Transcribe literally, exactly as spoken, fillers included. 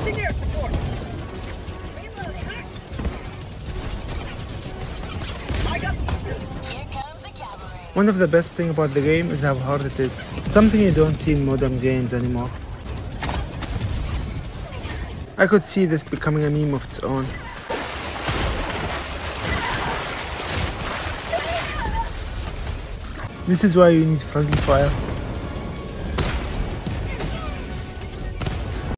One of the best things about the game is how hard it is. Something you don't see in modern games anymore. I could see this becoming a meme of its own. This is why you need friendly fire.